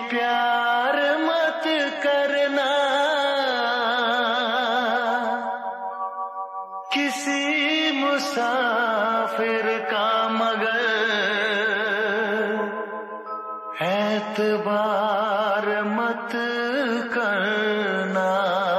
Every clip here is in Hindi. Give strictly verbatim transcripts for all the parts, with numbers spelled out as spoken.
प्यार मत करना किसी मुसाफिर का, मगर एतबार मत करना।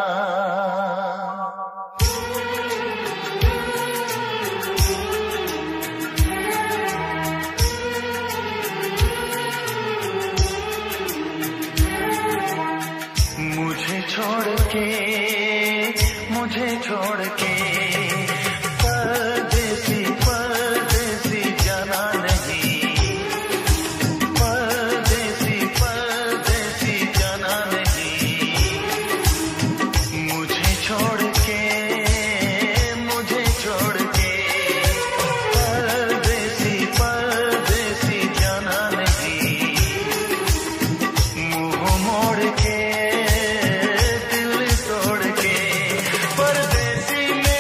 मुझे छोड़ के मुझे छोड़ के परदेसी परदेसी जाना नहीं, परदेसी परदेसी जाना नहीं। मुझे छोड़ के मुझे छोड़ के परदेसी परदेसी जाना नहीं। मुंह मोड़ के परदेसी में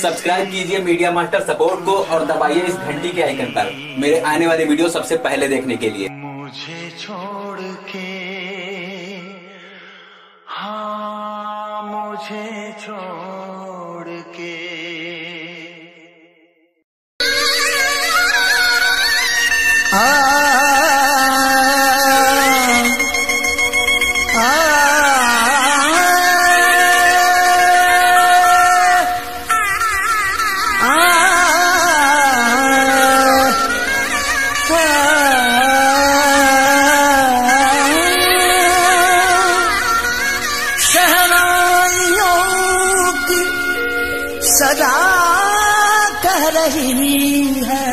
सब्सक्राइब कीजिए मीडिया मास्टर सपोर्ट को और दबाइए इस घंटी के आइकन पर मेरे आने वाले वीडियो सबसे पहले देखने के लिए। मुझे छोड़ के, हाँ मुझे छोड़ के। आ सदा कह रही है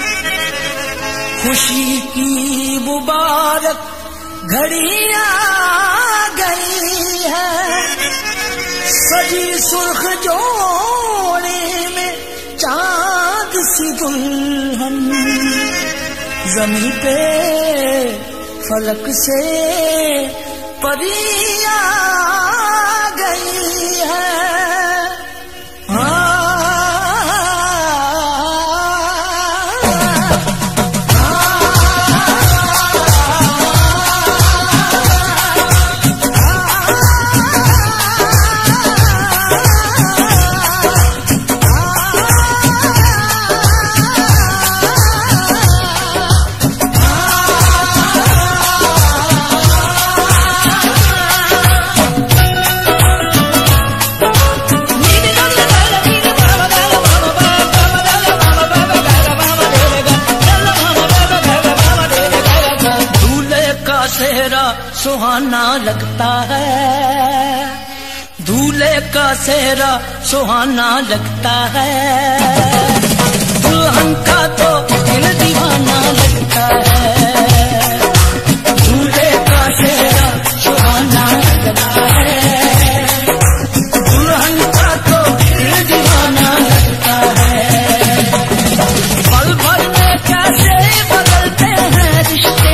खुशी की मुबारक घड़ी आ गई है। सजी सुर्ख जोड़े में चांद सी दुल्हन ज़मीं पे फलक से परी आ गई है। सेहरा सुहाना लगता है, दूल्हे का सेहरा सुहाना लगता है। दुल्हन का तो दिल दीवाना लगता है, दूल्हे का सेहरा सुहाना लगता है। दुल्हन का तो दिल दीवाना लगता है। पल भर में कैसे बदलते हैं रिश्ते,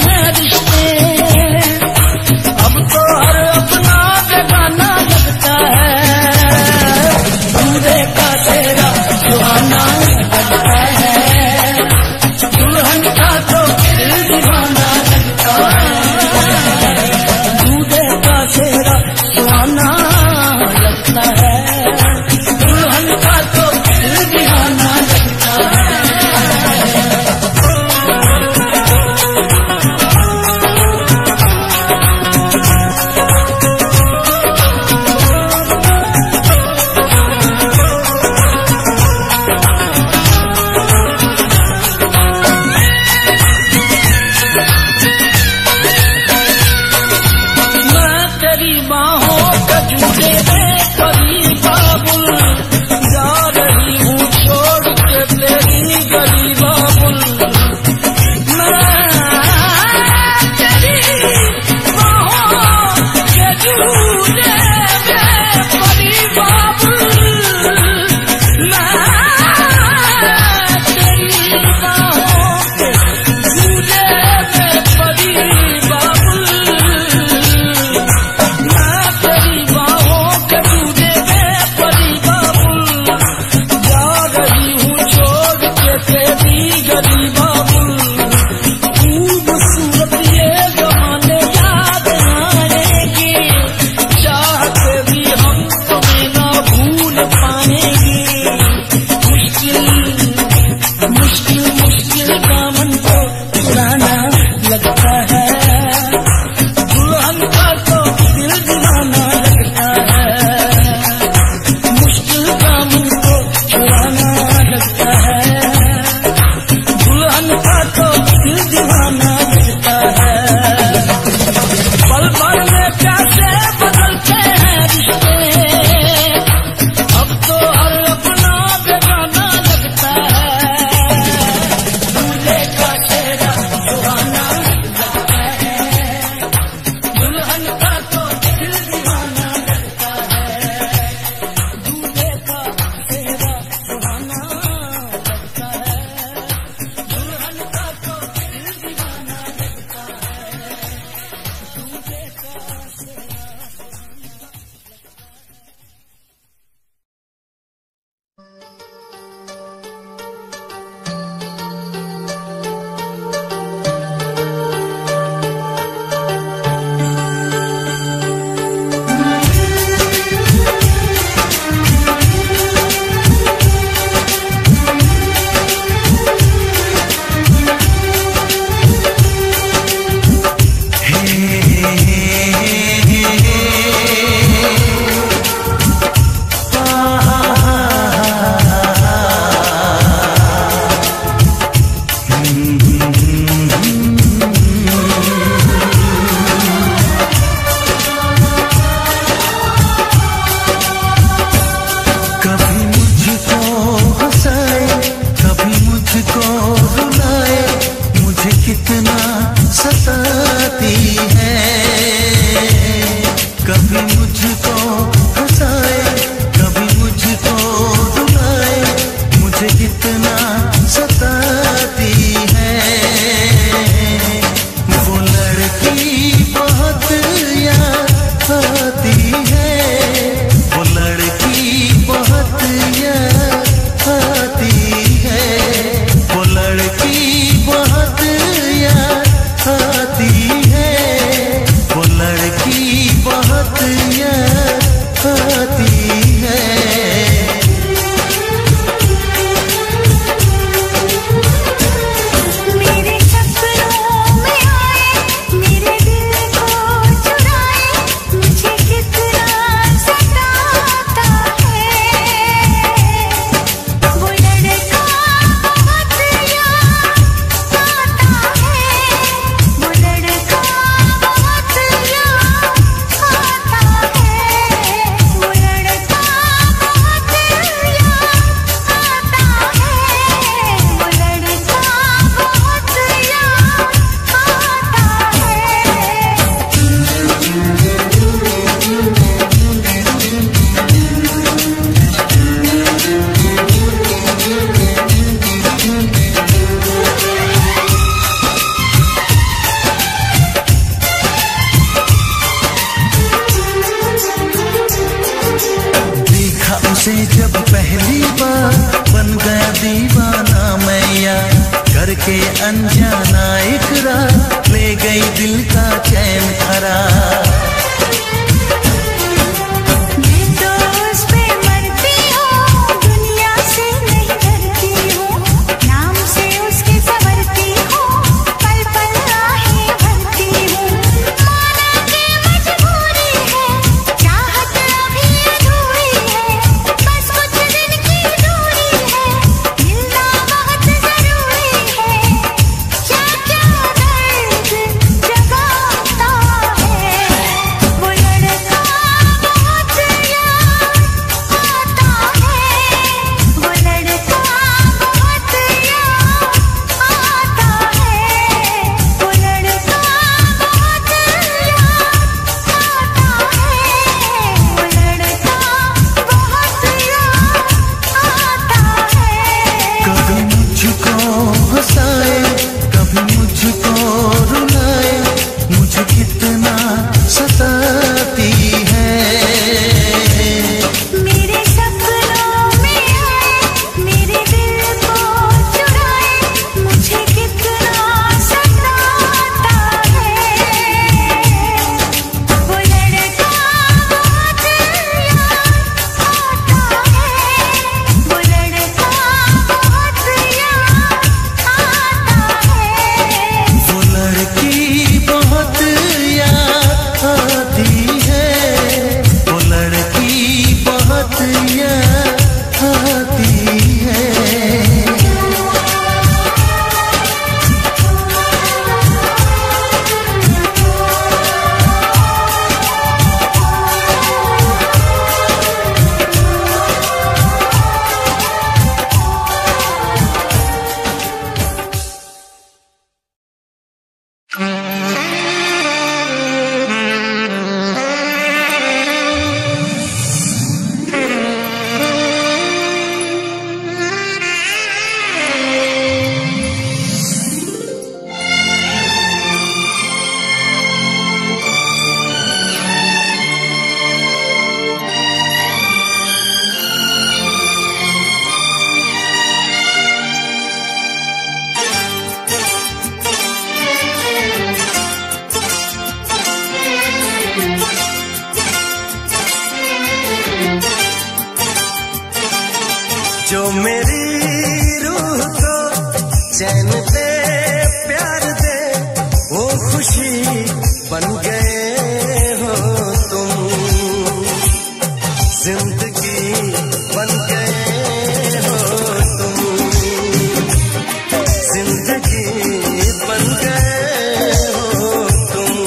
अब तो हर अपना बेगाना लगता है। तुमसे जब पहली बार बन गया दीवाना मैं यार, करके अनजाना इकरार ले गई दिल का चैन करार। जो मेरी रूह को चैन दे प्यार दे वो खुशी बन गए हो तुम, जिंदगी बन गए हो तुम, जिंदगी बन गए हो तुम।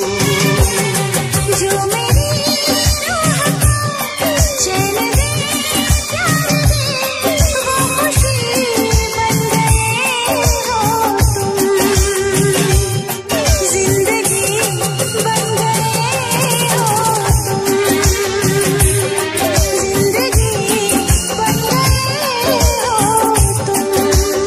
जो मेरी रूह को चैन दे प्यार दे वो खुशी बन गए हो तुम, जिंदगी बन गए हो तुम, जिंदगी बन गए हो तुम।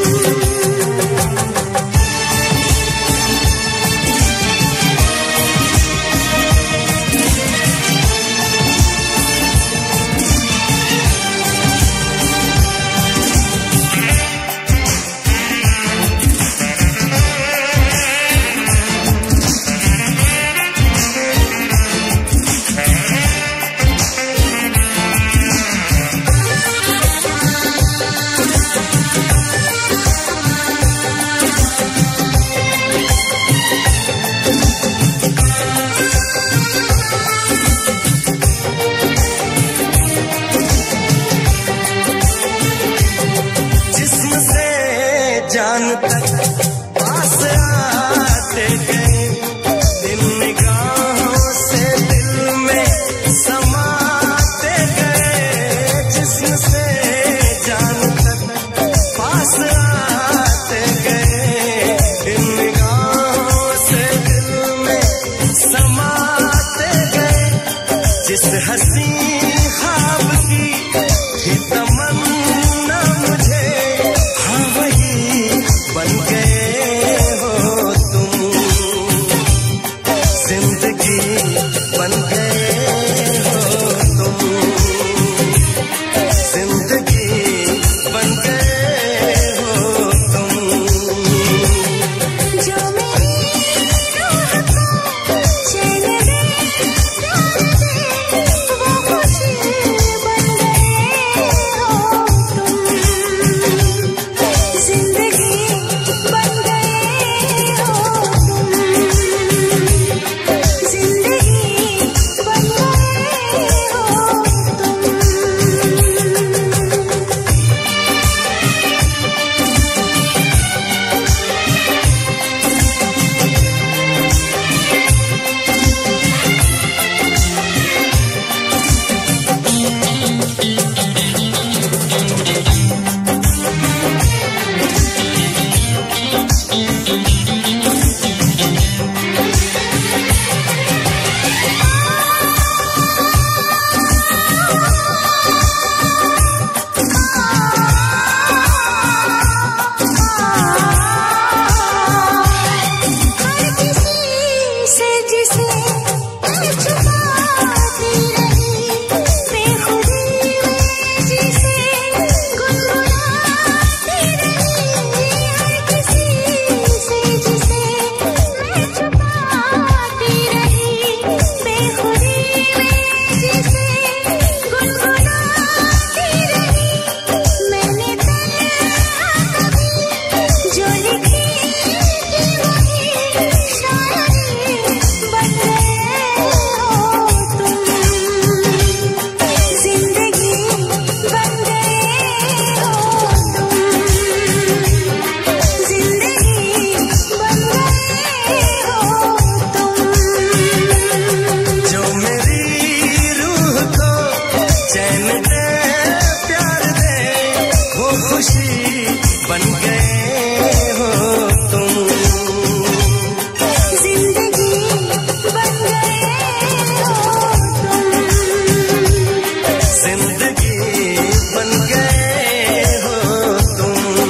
जिस्म से जान तक पास आते गए, इन निगाहों से दिल में समाते गए। जिस्म से जान तक पास आते गए, इन निगाहों से दिल में समाते गए। जिस हसी ख्वाब की थी तमन्ना मुझे, हाँ वही बन गए हो तुम, जिंदगी बन गए हो तुम, खुशी बन गए हो तुम। जिंदगी बन गए हो तुम। जिंदगी बन गए हो तुम।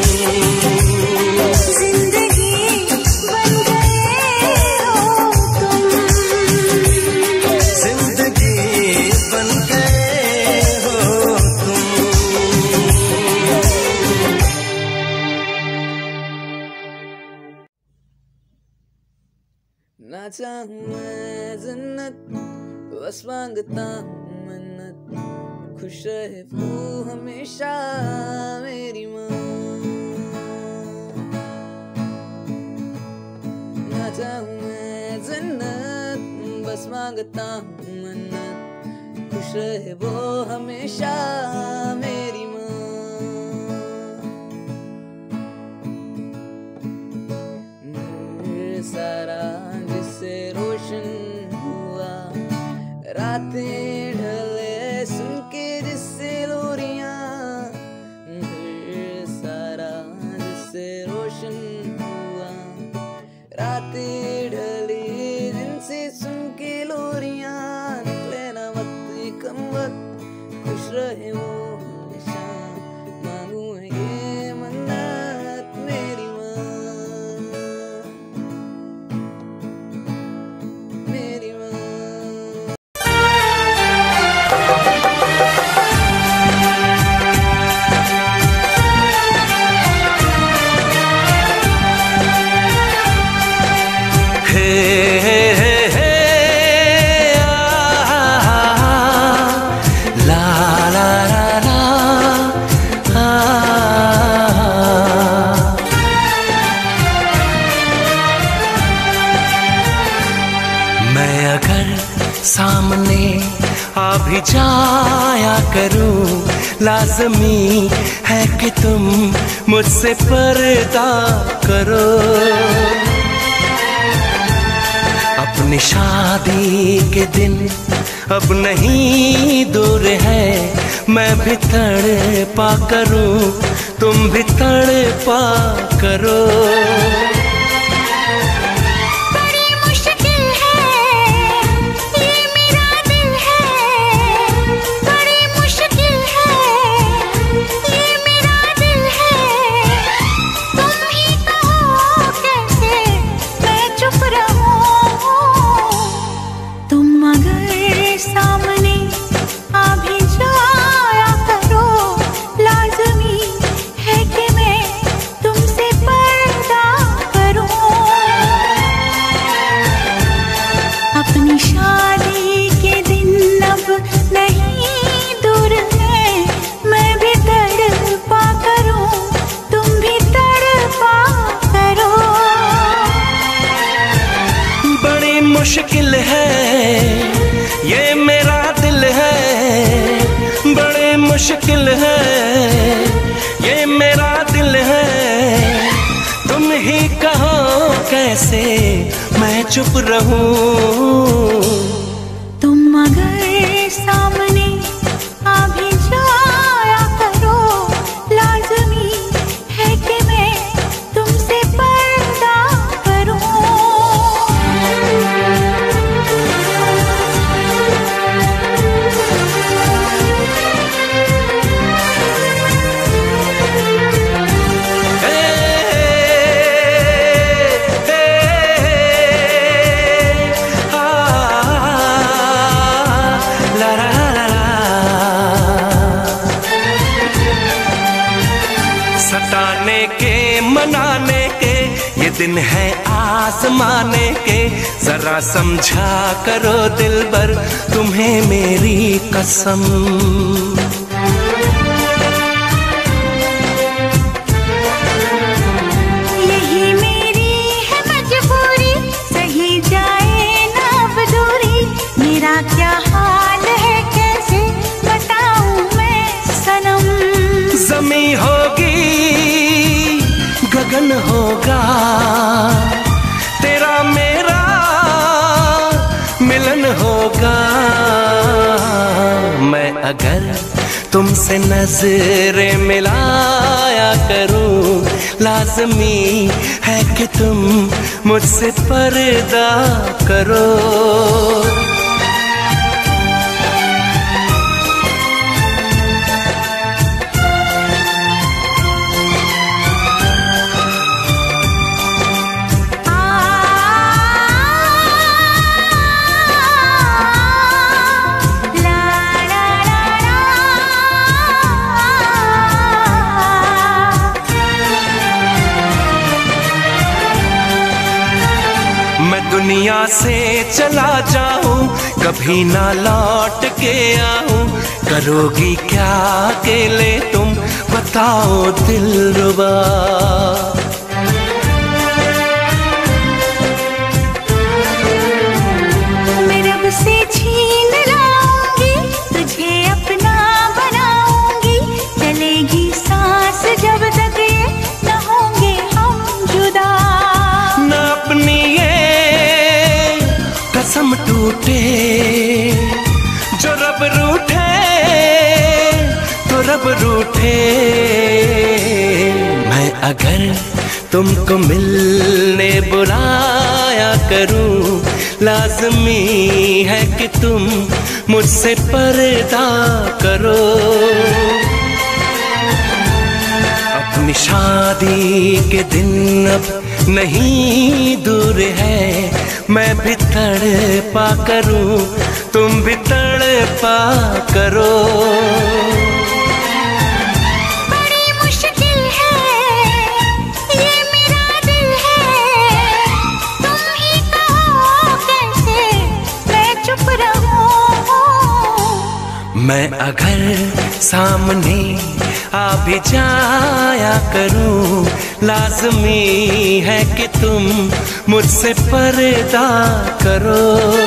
जिंदगी बन गए हो तुम। जिंदगी बन गए हो तुम। ना चाहूं मैं जन्नत बस मांगता हूँ मन्नत, खुश रहे वो हमेशा मेरी माँ। ना चाहूं मैं जन्नत बस मांगता हूँ मन्नत, खुश रहे वो हमेशा मेरी माँ। मेरे सारा जिससे रोशन हुआ, रातें ढले सुन के जिससे लोरियां। मेरे सारा जिससे रोशन हुआ, रातें ढली जिनसे सुन के लोरियां। निकले ना वक्त कम वक्त, खुश रहे वो हमेशा, मांगू है ये मन्नत मेरी माँ। मेरी माँ हे हे हे हे आ, ला ला ला ला आ, मैं अगर सामने आ भी जाया करूं, लाज़मी है कि तुम मुझसे पर्दा करो। अपनी शादी के दिन अब नहीं दूर है, मैं भी तड़पा करूं, तुम भी तड़पा करो। बड़ी मुश्किल है ये मेरा दिल है, बड़ी मुश्किल है ये मेरा दिल है। तुम ही कहो कैसे मैं चुप रहूं। तुम अगर सामने आ भी जाया करो, लाज़मी है कि मैं तुमसे पर्दा करूं। अपनी शादी के दिन अब नहीं दूर है, मैं भी तड़पा करूं, तुम भी तड़पा करो। बड़ी मुश्किल है ये मेरा दिल है, बड़ी मुश्किल है ये मेरा दिल है। तुम ही कहो कैसे मैं चुप रहूं। तुम अगर सामने आ भी जाया करो, लाज़मी है कि मैं तुमसे पर्दा करूं। हे, हे, आ, ला ला ला ला। सताने के मनाने के ये दिन है आसमाने के, जरा समझा करो दिलबर तुम्हें मेरी कसम। यही मेरी है मजबूरी, सही जाए ना अब दूरी। मेरा क्या हाल है कैसे बताऊं मैं सनम। जमी होगी गगन होगा, तेरा मेरा मिलन होगा। मैं अगर तुमसे नजरें मिलाया करूं, लाज़मी है कि तुम मुझसे पर्दा करो। दुनिया से चला जाऊं, कभी ना लौट के आऊं, करोगी क्या अकेले तुम बताओ दिलरुबा। मैं रब से छीन लाऊंगी, तुझे अपना बनाऊंगी, चलेगी सांस जब तक ये न होंगे हम जुदा। न अपनी ये कसम टूटे, जो रब रूठे तो रब रूठे। मैं अगर तुमको मिलने बुलाया करूं, लाज़मी है कि तुम मुझसे पर्दा करो। अपनी शादी के दिन अब नहीं दूर है, मैं भी तड़पा करूं, तुम भी तड़पा करो। बड़ी मुश्किल है ये मेरा दिल है, तुम ही कहो कैसे मैं चुप रहूं। मैं अगर सामने आ भी जाया करूं, लाज़मी है कि तुम मुझसे पर्दा करो।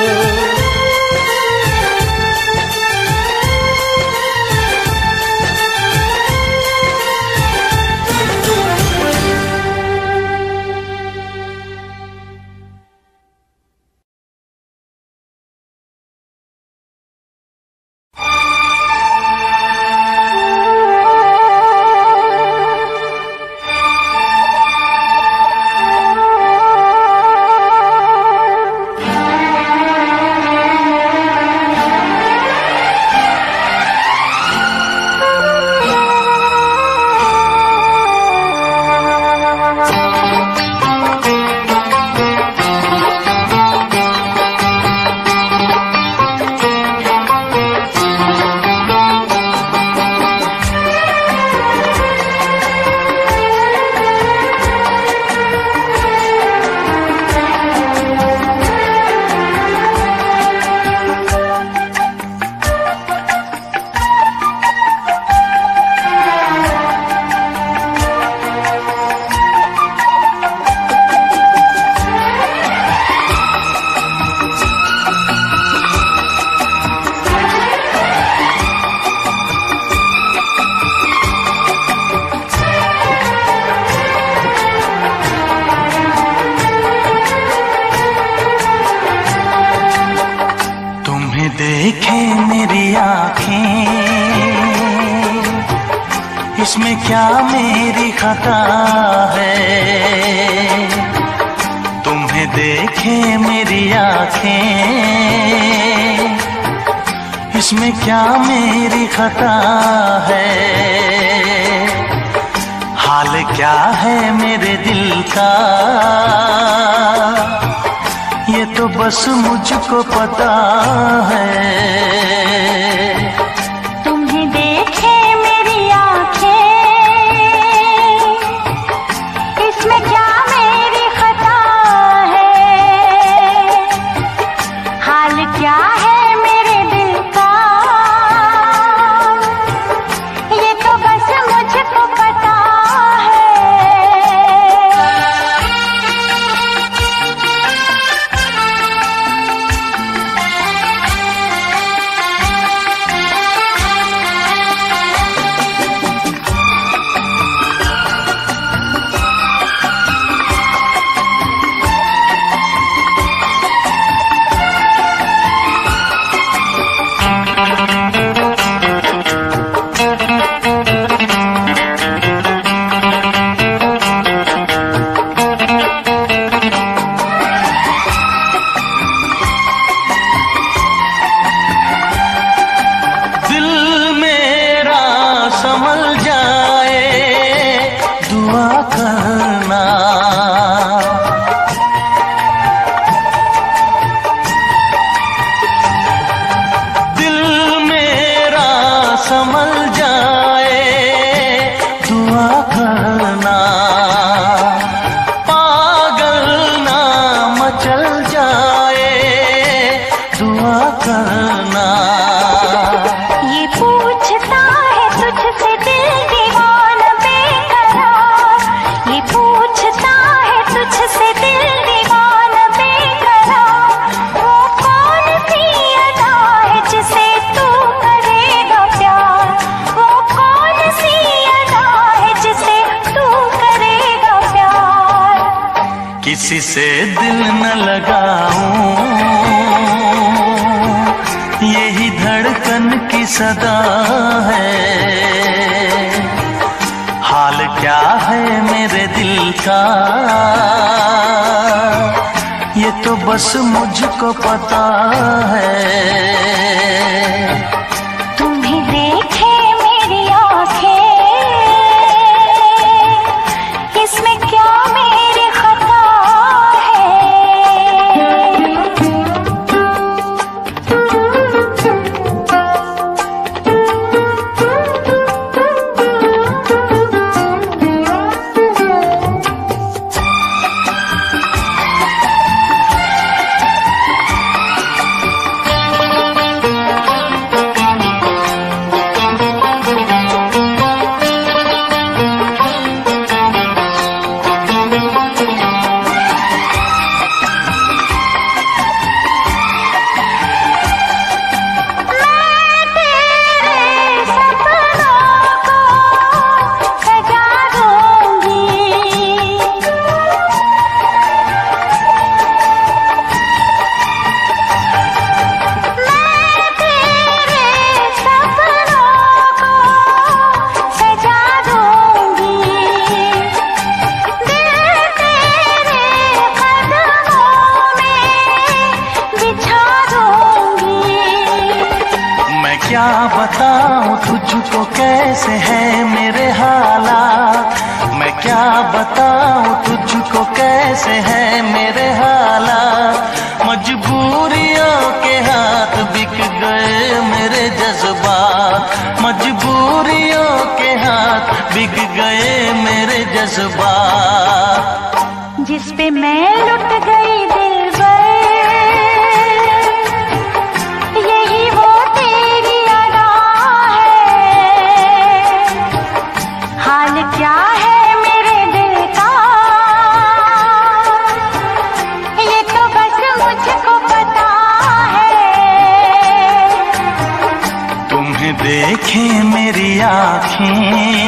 देखे मेरी आँखें, इसमें क्या मेरी खता है। तुम्हें देखे मेरी आँखें, इसमें क्या मेरी खता है। हाल क्या है मेरे दिल का, ये तो बस मुझको पता है। तुम्हें देखे मेरी आँखें, इसमें क्या मेरी खता है। हाल क्या है मेरे दिल का, ये तो बस मुझको पता है। किसी से दिल न लगाऊं, यही धड़कन की सदा है। हाल क्या है मेरे दिल का, ये तो बस मुझको पता है। तुम्हें देखे मेरी आंखें, इसमें क्या मेरी खता बताऊं तुझको कैसे है मेरे हालात, मैं क्या बताऊं तुझको कैसे है मेरे हालात। मजबूरियों के हाथ बिक गए मेरे जज्बात, मजबूरियों के हाथ बिक गए मेरे जज्बात। जिस पे मैं लुट गई दिलबर, यही वो तेरी अदा है। हाल क्या है मेरे दिल का, ये तो बस मुझको पता है। तुम्हें देखे मेरी आँखें,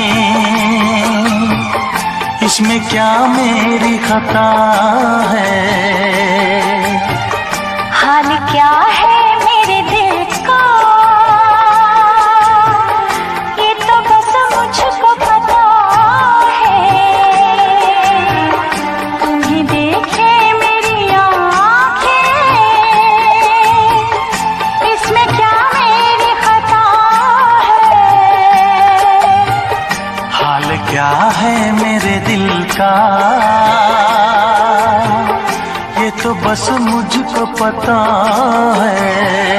इसमें क्या मेरी खता है। हाल क्या है मेरे दिल का, ये तो बस मुझको पता है। तुम्हें देखे मेरी आँखें, इसमें क्या मेरी खता है। हाल क्या है मेरे दिल का, ये तो बस मुझको पता है।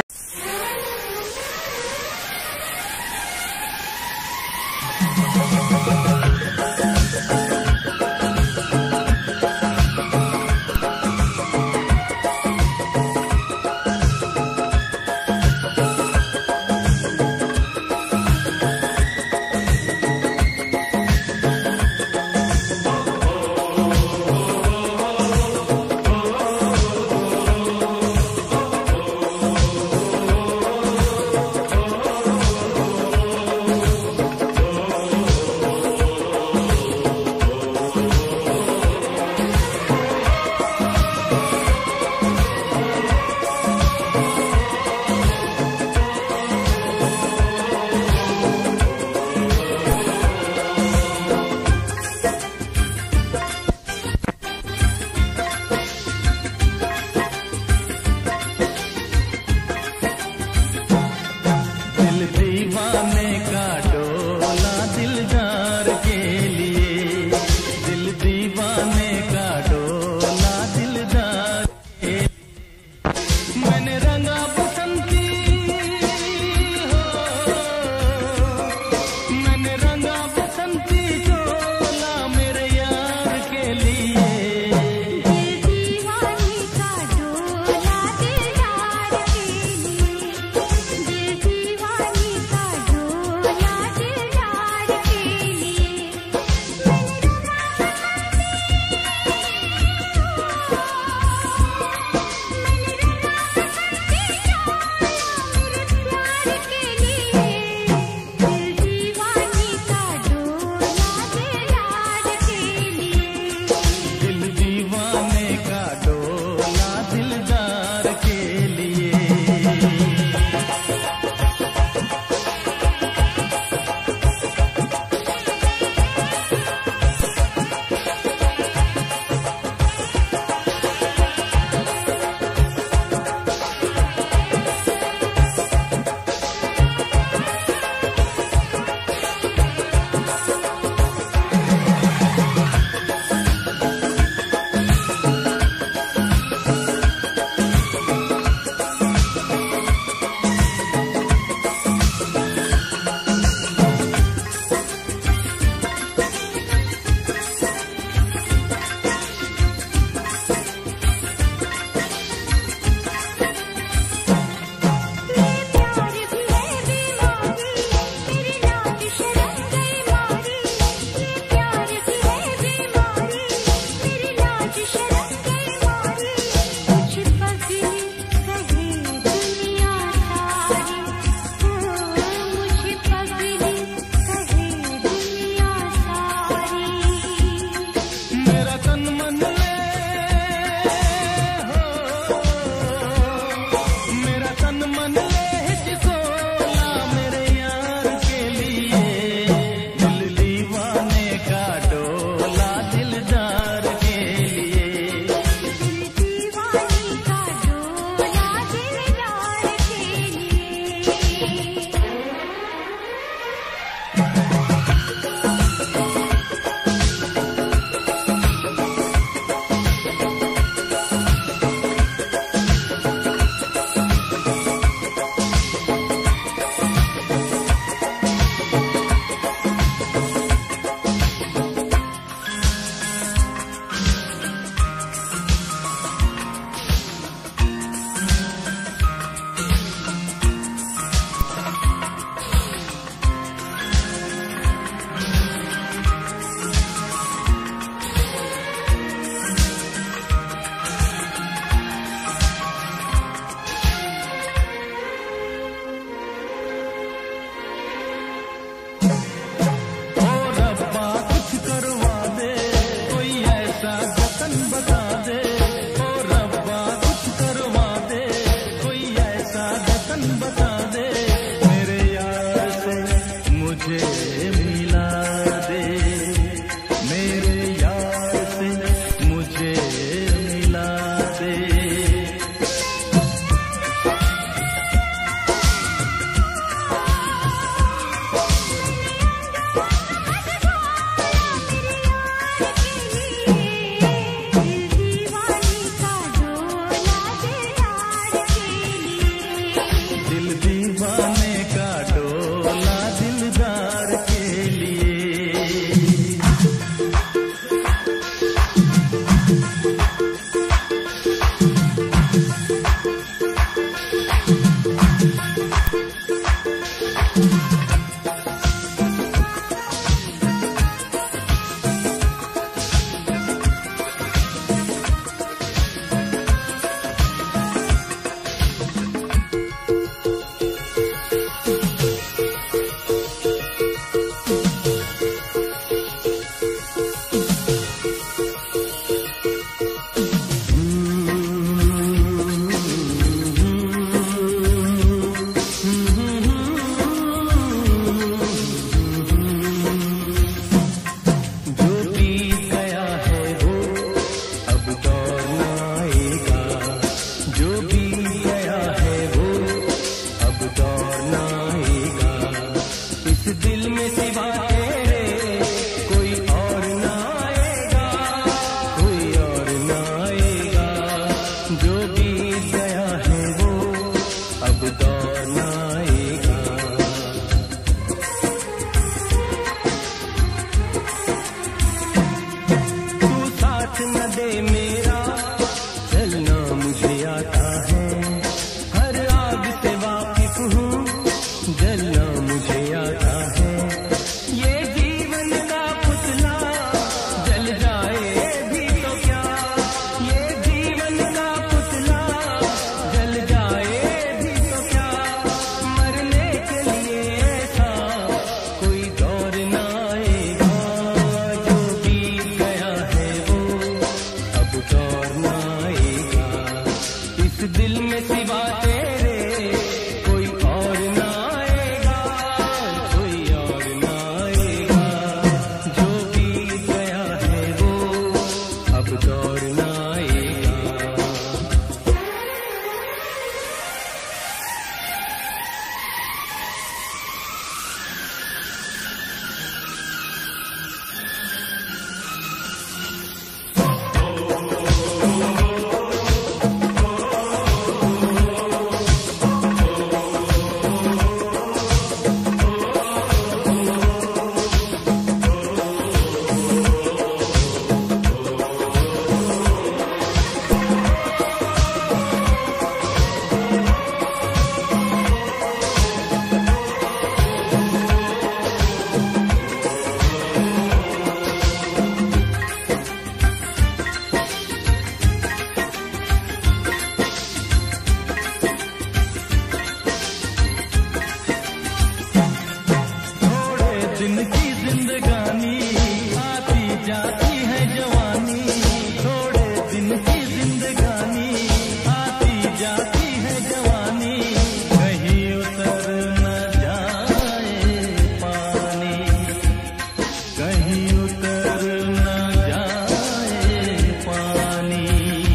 जिंदगानी, आती जाती है जवानी, थोड़े दिन की जिंदगानी, आती जाती है जवानी, कहीं उतर न जाए पानी, कहीं उतर न जाए पानी।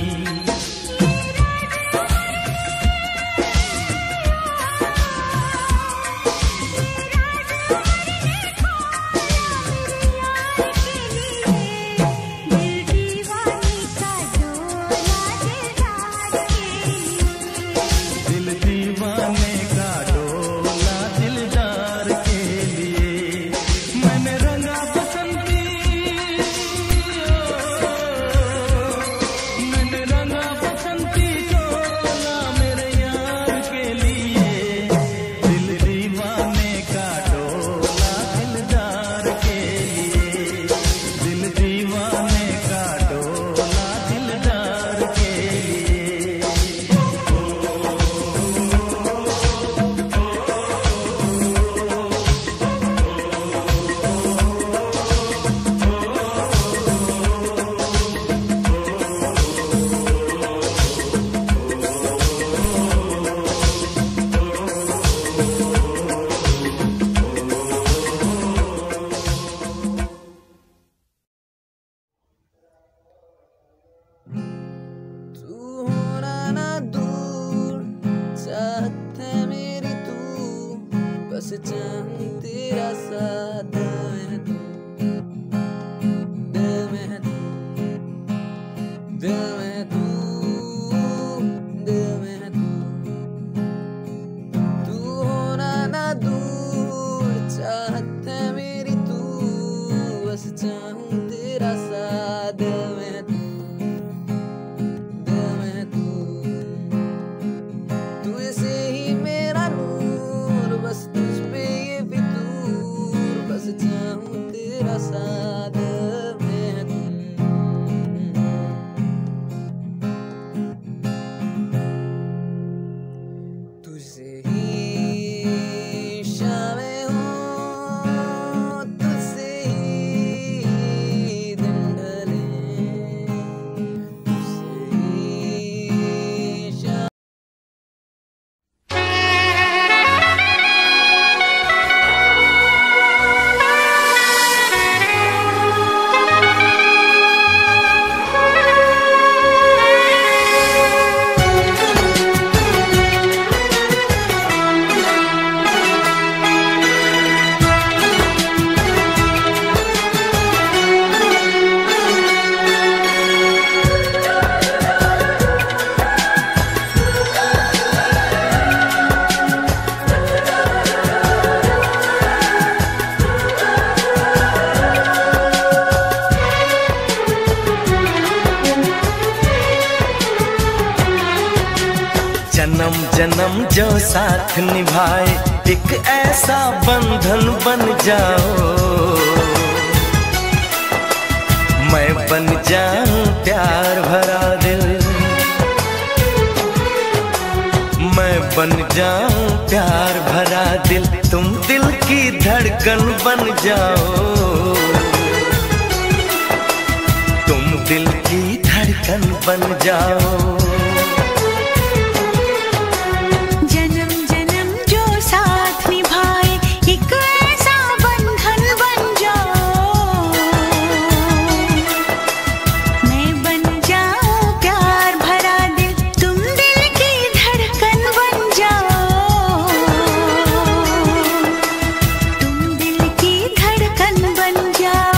दिल दीवाने का डोला दिलदार के लिए, मैंने रंगा बसंती, मैंने रंगा बसंती डोला मेरे यार के लिए, दिल दीवाने का डोला दिलदार के लिए, दिल दीवाने का डोला दिलदार के लिए। तू होना ना दूर, चाहत है मेरी तू, बस चाहूं तेरा साथ, दिल में है तू, दिल में है तू, दिल में है तू, तू होना ना दूर, चाहत है मेरी तू, बस चाहूं तेरा साथ, दिल में है तू, दिल में है तू, तू ऐसे ही मेरा नूर, बस तुझ पे ये फितूर, बस चाहूं तेरा साथ, दिल में है तू। तुझसे ही शामें हों, तुझसे ही दिन ढले, तुझसे ही शाम जन्म जन्म जो साथ निभाए, एक ऐसा बंधन बन जाओ, मैं बन जाऊं प्यार भरा दिल, मैं बन जाऊं प्यार भरा दिल, तुम दिल की धड़कन बन जाओ, तुम दिल की धड़कन बन जाओ। जन्म जन्म जो साथ निभाए, एक ऐसा बंधन बन जाओ, मैं बन जाऊं प्यार भरा दिल, तुम दिल की धड़कन बन जाओ, तुम दिल की धड़कन बन जाओ।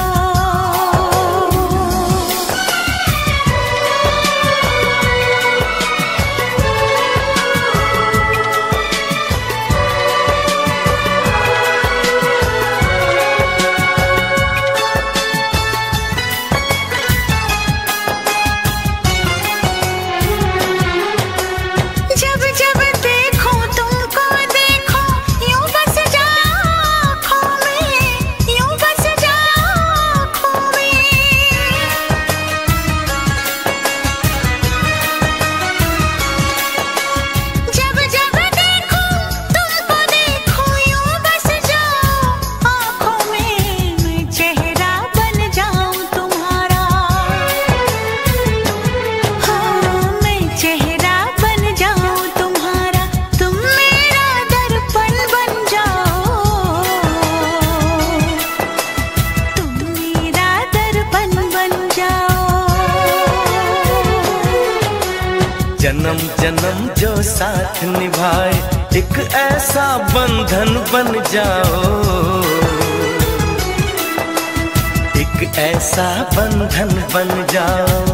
जन्म जन्म जो साथ निभाए एक ऐसा बंधन बन जाओ, एक ऐसा बंधन बन जाओ।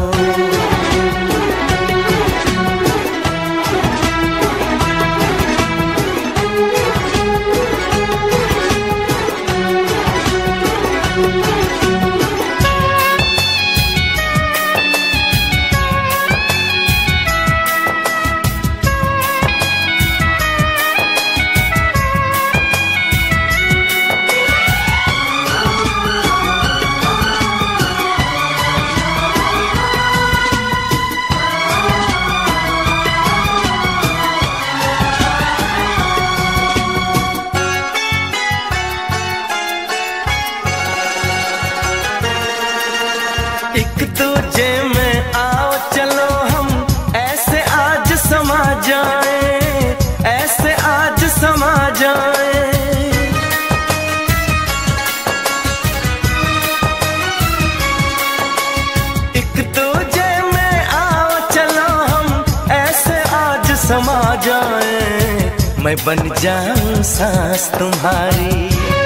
एक दूजे में आओ चलो हम ऐसे आज समा जाए, ऐसे आज समा जाए। एक दूजे में आओ चलो हम ऐसे आज समा जाए। मैं बन जाऊं सांस तुम्हारी,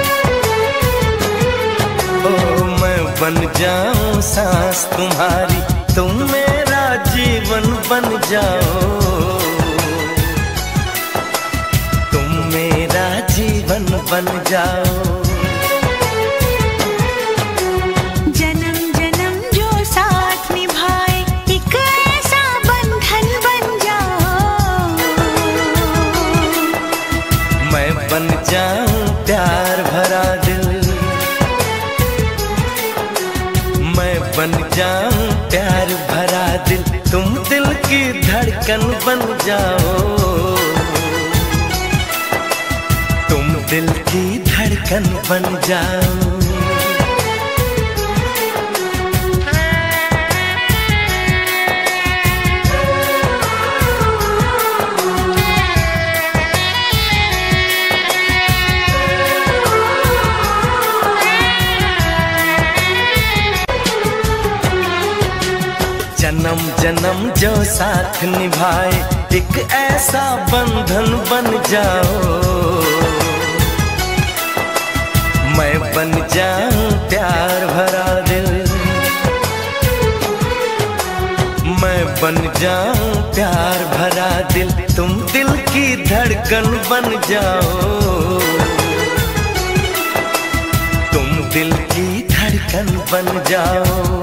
बन जाऊं सांस तुम्हारी, तुम मेरा जीवन बन जाओ, तुम मेरा जीवन बन जाओ। जन्म जन्म जो साथ निभाए एक ऐसा बंधन बन जाओ, मैं बन जाऊं प्यार भरा दिल, मैं बन जाऊं प्यार भरा दिल, तुम दिल की धड़कन बन जाओ, तुम दिल की धड़कन बन जाओ। जन्म जन्म जो साथ निभाए एक ऐसा बंधन बन जाओ, मैं बन जाऊं प्यार भरा दिल, मैं बन जाऊं प्यार भरा दिल, तुम दिल की धड़कन बन जाओ, तुम दिल की धड़कन बन जाओ।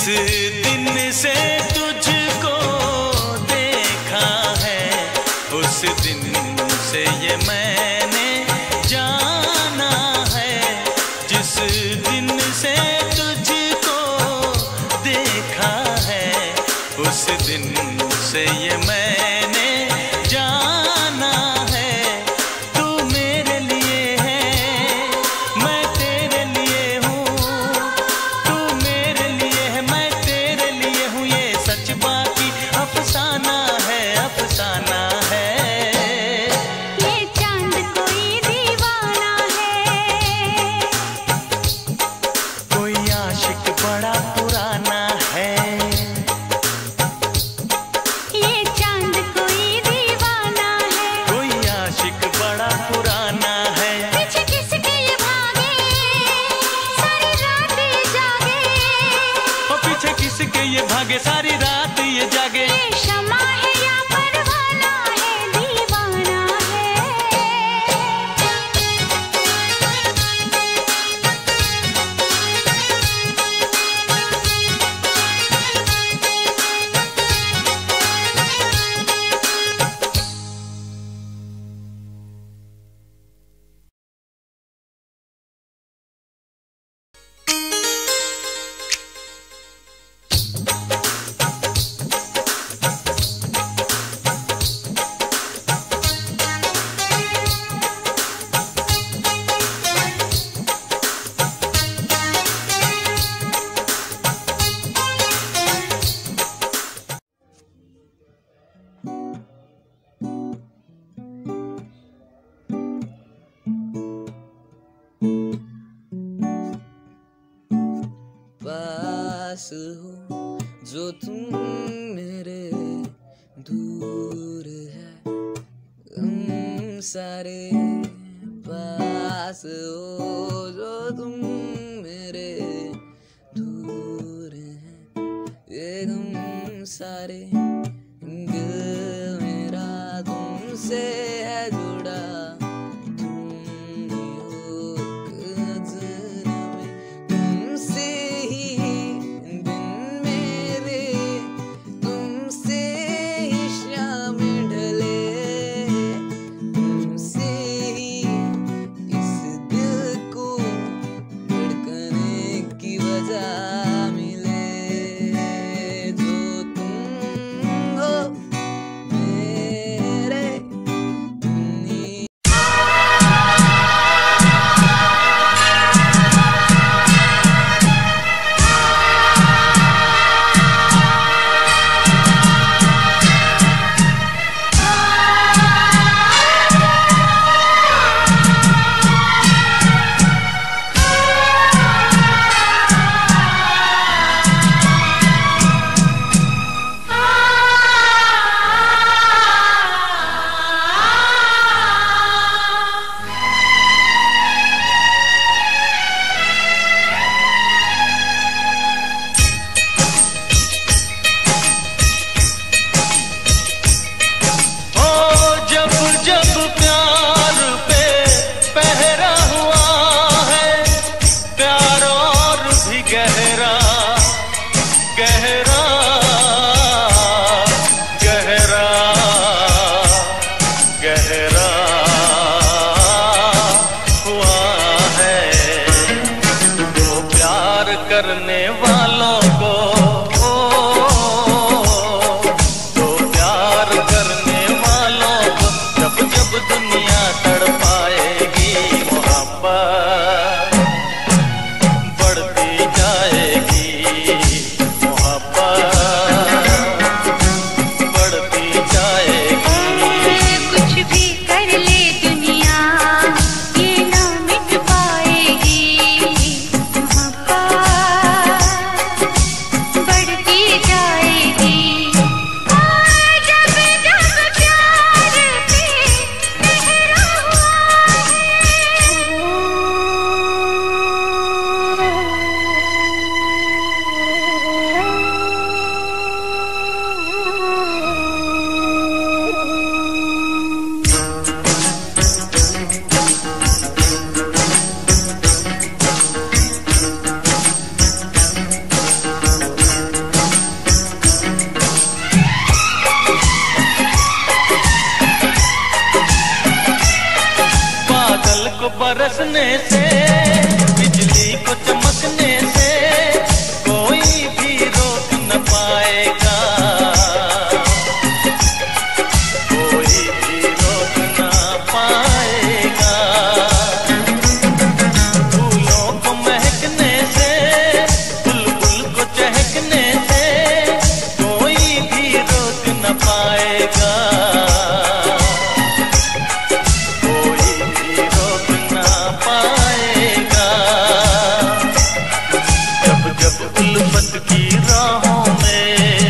दिन से तुझको देखा है, उस दिन से ये मैंने जाना है। जिस दिन से तुझको देखा है, उस दिन से ये मैंने जाना है। तू मेरे लिए है, मैं तेरे लिए हूँ। तू मेरे लिए है, मैं तेरे लिए हूँ। ये सच बाकी अफसाना है, अफसाना है। ये चांद कोई दीवाना है, कोई आशिक बड़ा पुराना है। ये चांद कोई दीवाना है। कोई आशिक बड़ा पुराना है। पीछे किसके ये भागे, सारी रात ये जागे। और पीछे किसके ये भागे, सारी रात ये जागे। ये शमा है या परवाना है, दीवाना है। पास हो जो तुम मेरे, दूर है हम सारे। पास हो जो तुम मेरे, दूर हैं ये गम सारे। दिल मेरा तुमसे है जुड़ा, तुम ही हो एक अजनबी। तुमसे ही दिन मेरे, तुमसे ही शाम ढले। तुमसे ही इस दिल को धड़कने की वजह मिले। जो तुम हो मेरे, को बरसने से, बिजली को चमकने से कोई भी रोक न पाएगा, कोई भी रोक न पाएगा। फूलों को महकने से, बुलबुल को चहकने से कोई भी रोक न पाएगा, कोई भी रोक न पाएगा। जब जब उल्फत की राहों में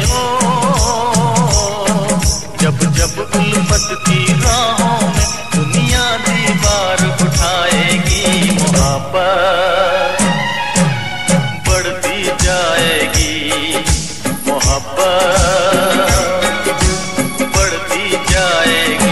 ओ, जब जब उल्फत की राहों में दुनिया दीवार उठाएगी, मोहब्बत बढ़ती जाएगी, मोहब्बत बढ़ती जाएगी।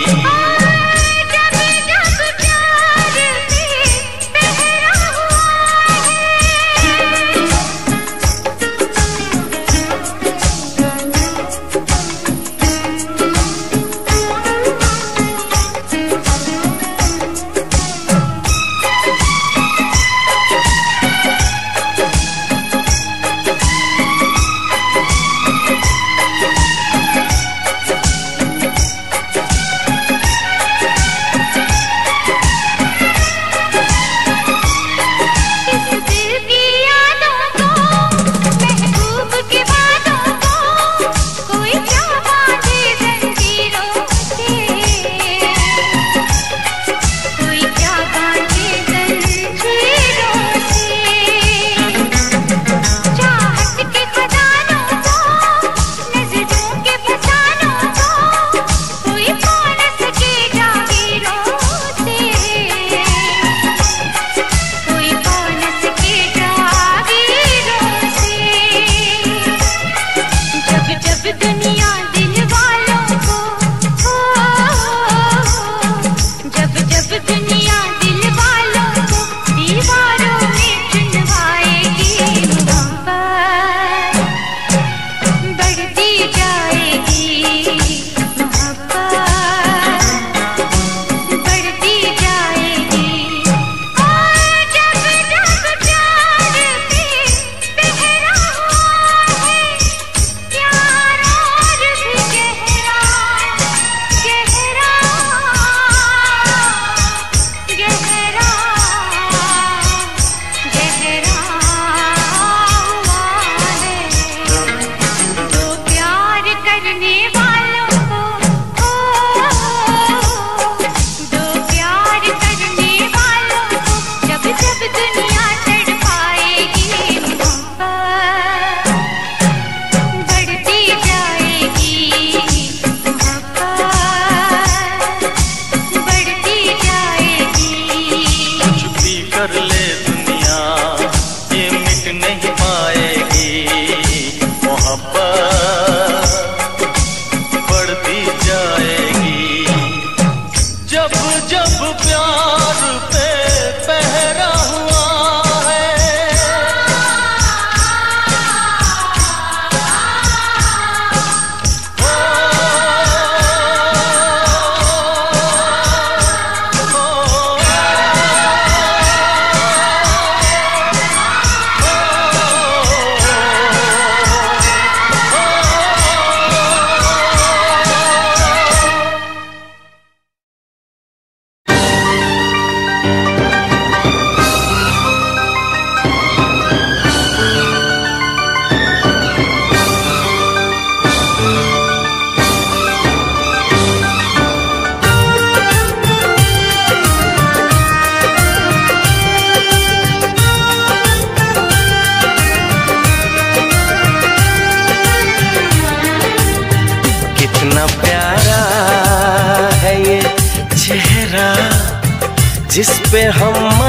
जिस पे हम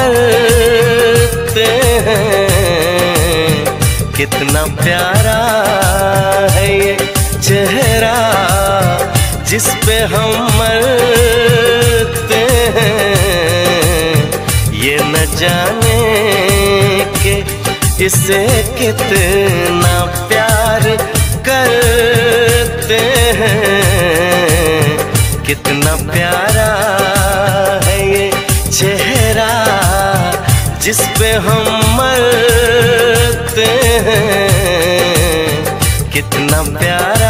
मरते हैं, कितना प्यारा है ये चेहरा जिस पे हम मरते हैं। ये न जाने कि इसे कितना प्यार करते हैं, कितना प्यारा है ये चेहरा जिस पे हम मरते हैं कितना प्यारा।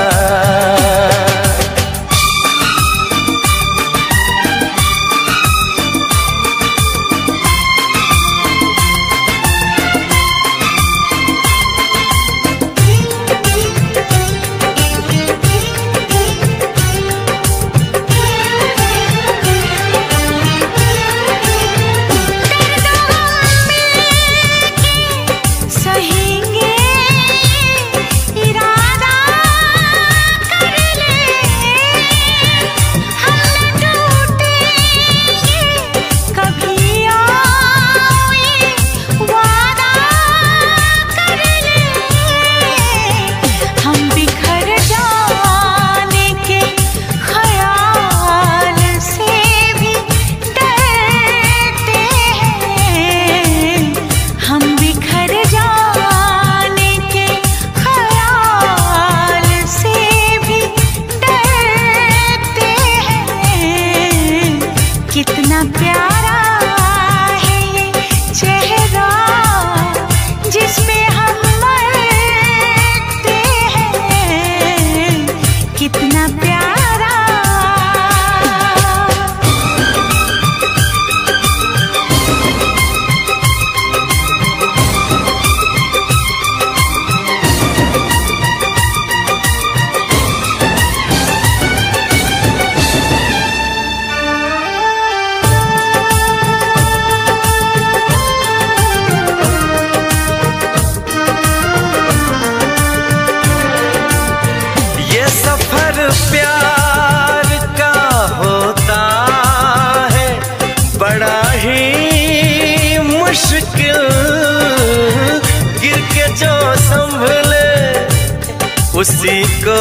उसी को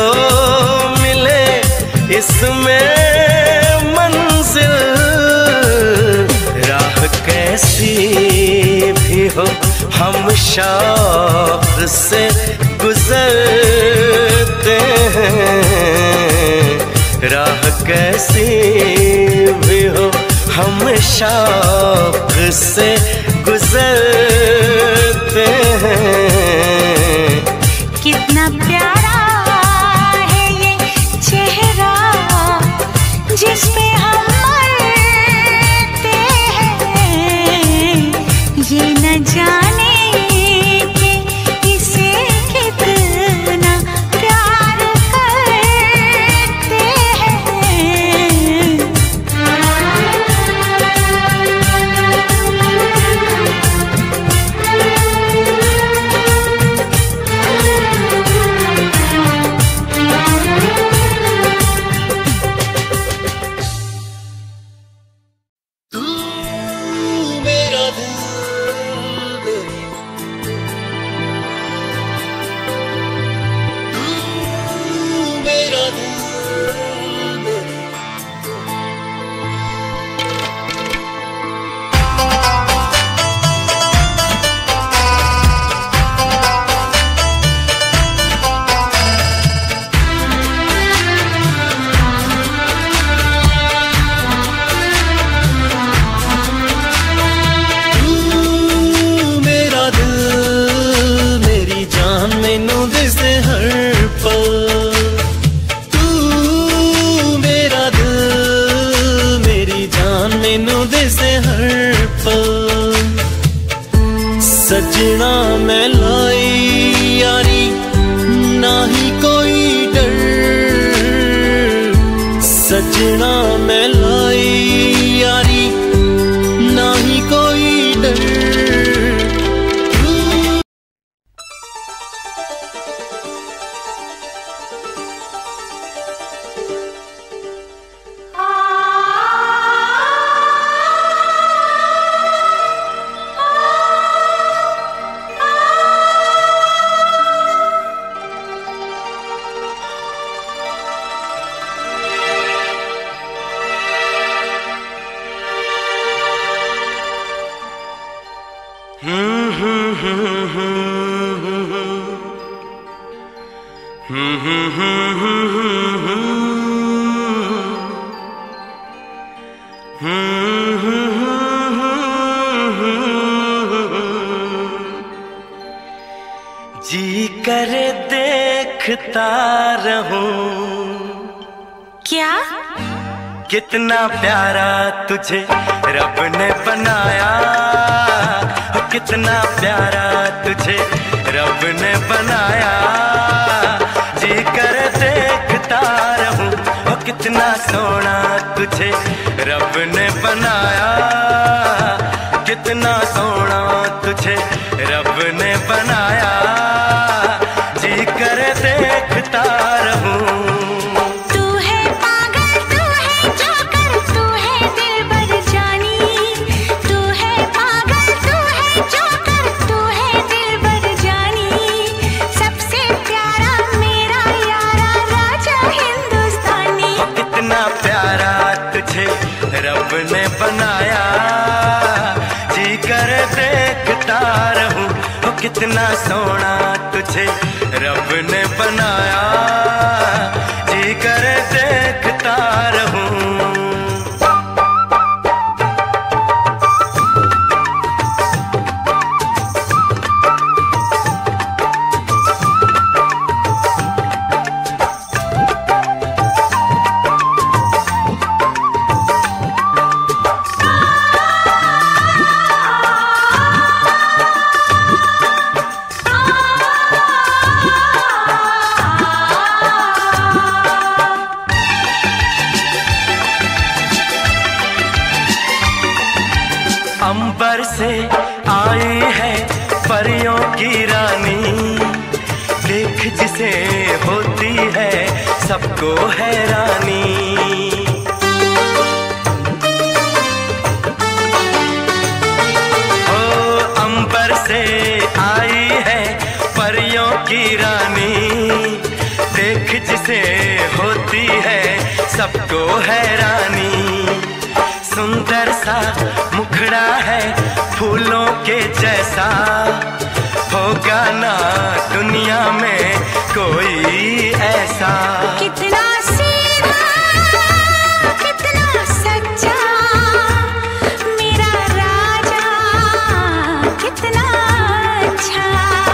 मिले इसमें मंजिल। राह कैसी भी हो हम शौक से गुजरते हैं। राह कैसी भी हो हम शौक से गुजरते हैं। कितना प्यारा है ये चेहरा जिस पे हम मरते हैं। ये न जाने कि इसे कितना प्यार करते हैं। सजना मैं लाई यारी ना ही कोई डर। सजना मैं लाई यारी ना ही कोई डर। Hmm करे देखता रहूं। क्या? कितना प्यारा तुझे रब ने बनाया, कितना प्यारा तुझे रब ने बनाया। जी कर देखता रहूं, कितना सोना तुझे रब ने बनाया, कितना सोना तुझे रब ने बनाया। जी कर देखता रहूं। तू है पागल, तू है जोकर, तू है दिलबर जानी। तू है पागल, तू है जोकर, तू है दिलबर जानी। सबसे प्यारा मेरा यारा राजा हिंदुस्तानी। कितना प्यारा तुझे रब ने बनाया। जी कर देखता रहूं, कितना सोना तुझे रब ने बनाया। जी कर देखता रहूं। अंबर से आई है परियों की रानी, देख जिसे होती है सबको हैरानी। ओ अंबर से आई है परियों की रानी, देख जिसे होती है सबको हैरानी। सुंदर सा मुखड़ा है फूलों के जैसा, होगा ना दुनिया में कोई ऐसा। कितना सीधा, कितना सच्चा मेरा राजा, कितना अच्छा।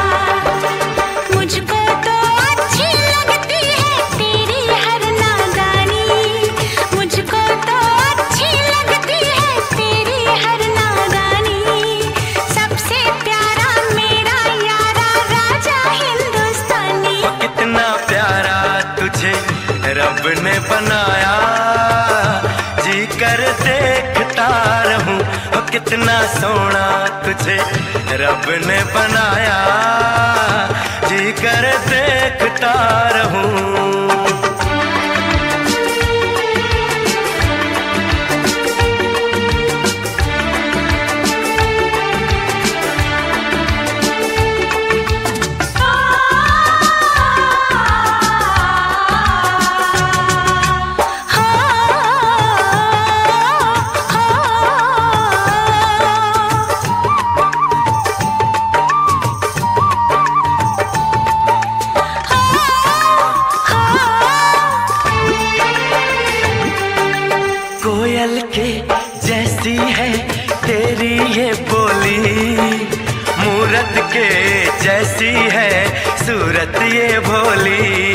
मुझको तो अच्छी लगती है तेरी हर नादानी। मुझको तो अच्छी लगती है तेरी हर नादानी। सबसे प्यारा मेरा यारा राजा हिंदुस्तानी। कितना प्यारा तुझे रब ने बनाया। जी कर देखता रहूं, कितना सोना तुझे रब ने बनाया। जी कर देखता रहूं। कोयल के जैसी है तेरी ये बोली, मूरत के जैसी है सूरत ये भोली।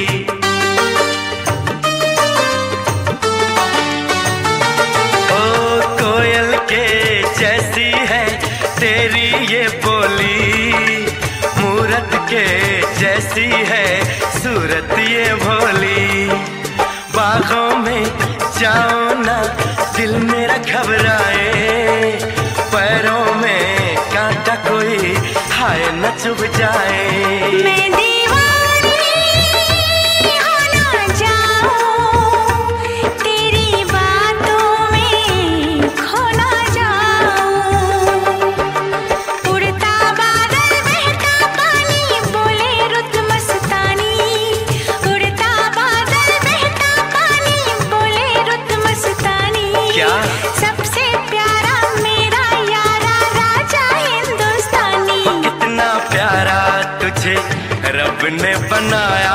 ओ कोयल के जैसी है तेरी ये बोली, मूरत के जैसी है सूरत ये भोली। बागों में जाओ ना दिल मेरा घबराए, पैरों में कांटा कोई हाय न चुभ जाए। मैं दीवानी हो ना जाऊं, तेरी बातों में खो ना जाऊं। उड़ता बादल बहता पानी बोले रुत मस्तानी। उड़ता बादल बहता पानी बोले रुत मस्तानी। क्या? सबसे प्यारा मेरा यारा राजा हिंदुस्तानी। कितना प्यारा तुझे रब ने बनाया,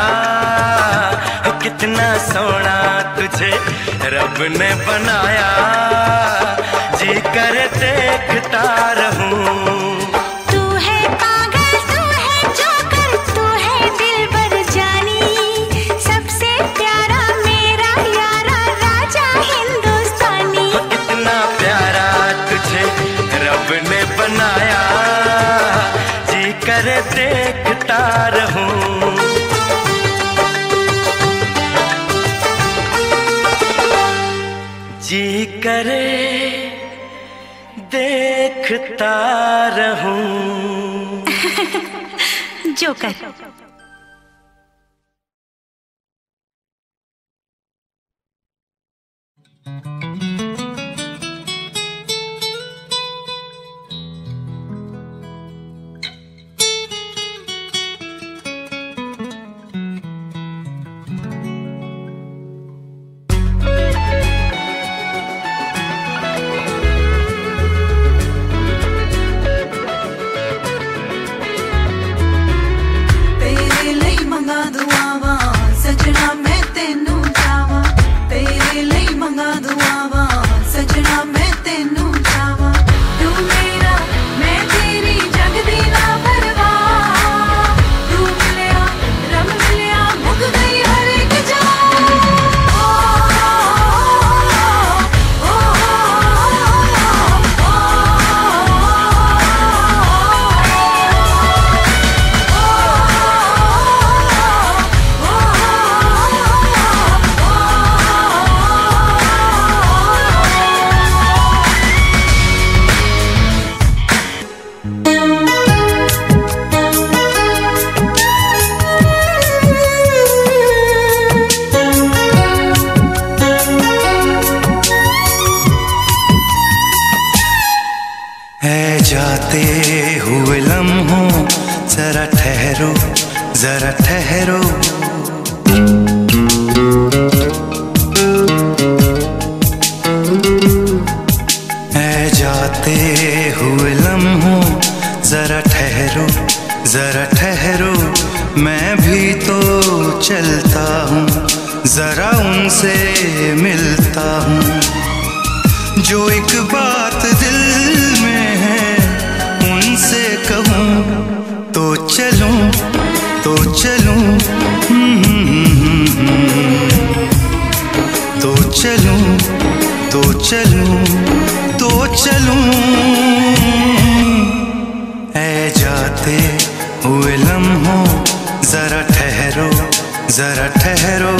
कितना सोना तुझे रब ने बनाया। जी कर देखता रहूं। तू है पागल, तू है जोकर, तू करे देखता रहूं, जी करे देखता रहूं। जोकर। जाते हुए लम्हों जरा ठहरो जरा ठहरो, ऐ जाते हुए लम्हों जरा ठहरो जरा ठहरो, मैं भी तो चलता हूँ जरा उनसे मिलता हूँ, जो एक बात दिल में है उनसे कहूँ तो चलूँ तो चलूँ तो चलूँ तो चलूँ तो चलूँ, ऐ जाते हुए लम्हों जरा ठहरो जरा ठहरो।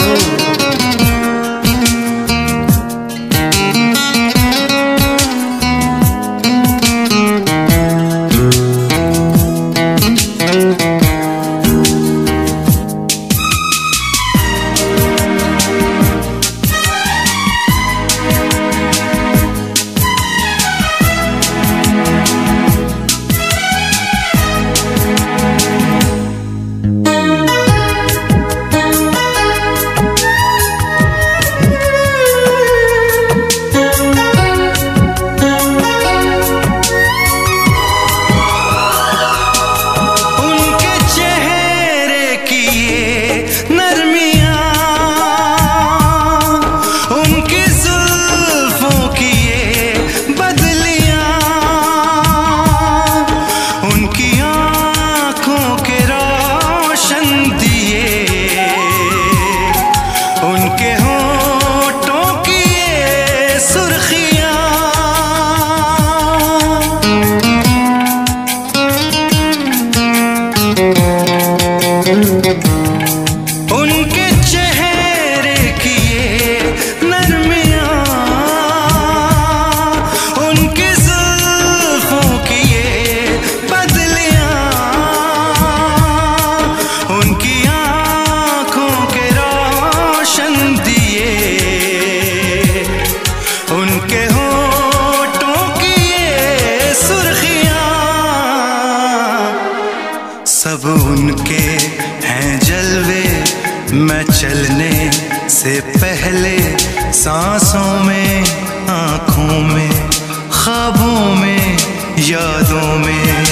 सब उनके हैं जलवे, मैं चलने से पहले सांसों में आँखों में ख्वाबों में यादों में,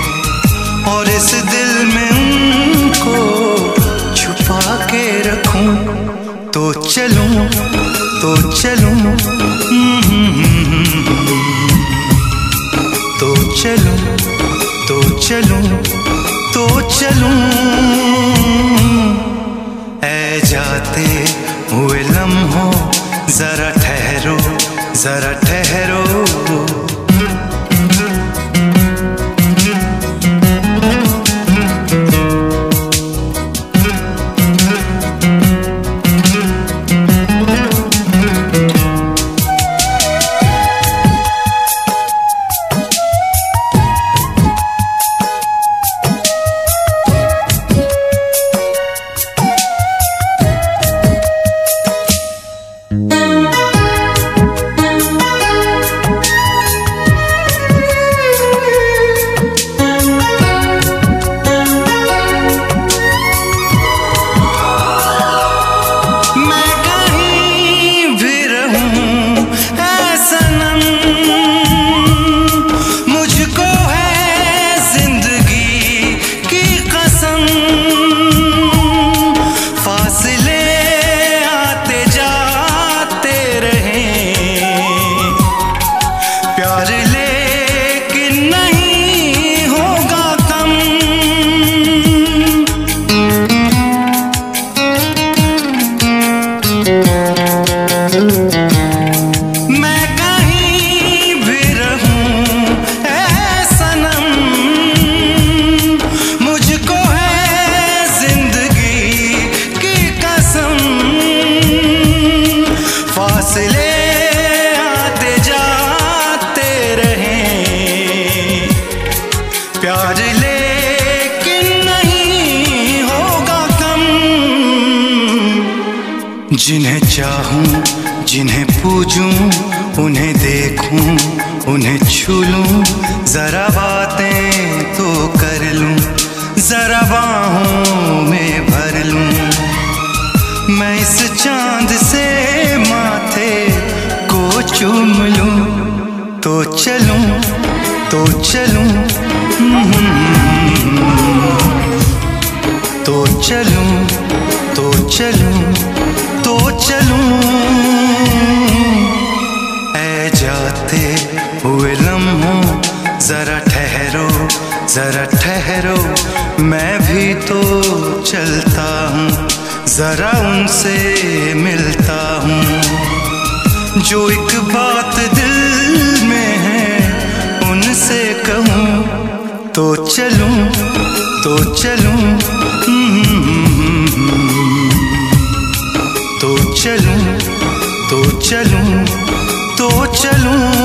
और इस दिल में उनको छुपा के रखूं तो चलूं तो चलूं तो चलूं तो चलूं तो चलूं, ऐ जाते हुए लम्हों जरा ठहरो जरा ठहरो। जिन्हें चाहूं जिन्हें पूजूं उन्हें देखूं उन्हें छू लूं, जरा बातें तो कर लूं, जरा बाहों में भर लूं। मैं इस चांद से माथे को चूम लूं, तो चलूं तो चलूं तो चलूं तो चलूं तो चलूं। ऐ जाते हुए लम्हों जरा ठहरो जरा ठहरो, मैं भी तो चलता हूँ, जरा उनसे मिलता हूँ। जो एक बात दिल में है उनसे कहूँ, तो चलूं तो चलूं तो चलूं तो चलूं तो चलूं।